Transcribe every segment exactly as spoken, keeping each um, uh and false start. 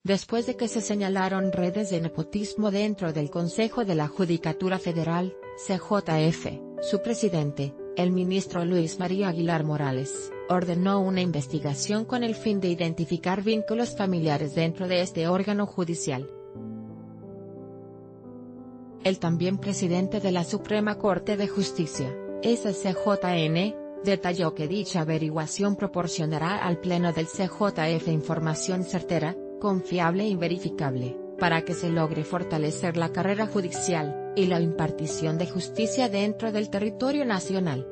después de que se señalaron redes de nepotismo dentro del Consejo de la Judicatura Federal, C J F, su presidente, el ministro Luis María Aguilar Morales, ordenó una investigación con el fin de identificar vínculos familiares dentro de este órgano judicial. El también presidente de la Suprema Corte de Justicia, S C J N, detalló que dicha averiguación proporcionará al Pleno del C J F información certera, confiable y verificable, para que se logre fortalecer la carrera judicial, y la impartición de justicia dentro del territorio nacional.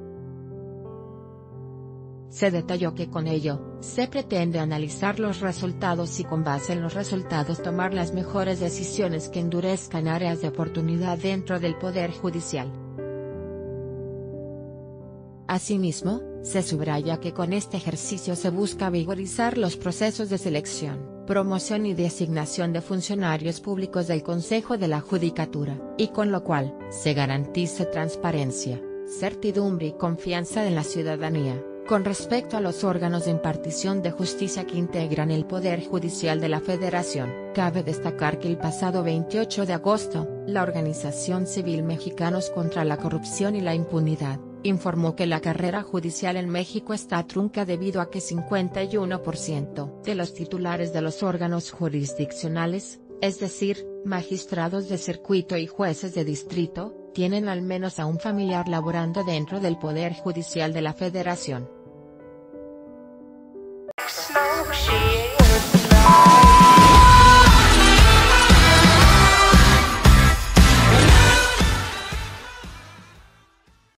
Se detalló que con ello, se pretende analizar los resultados y con base en los resultados tomar las mejores decisiones que endurezcan áreas de oportunidad dentro del Poder Judicial. Asimismo, se subraya que con este ejercicio se busca vigorizar los procesos de selección, promoción y designación de funcionarios públicos del Consejo de la Judicatura, y con lo cual, se garantice transparencia, certidumbre y confianza en la ciudadanía, con respecto a los órganos de impartición de justicia que integran el Poder Judicial de la Federación. Cabe destacar que el pasado veintiocho de agosto, la Organización Civil Mexicanos contra la Corrupción y la Impunidad, informó que la carrera judicial en México está trunca debido a que cincuenta y uno por ciento de los titulares de los órganos jurisdiccionales, es decir, magistrados de circuito y jueces de distrito, tienen al menos a un familiar laborando dentro del Poder Judicial de la Federación.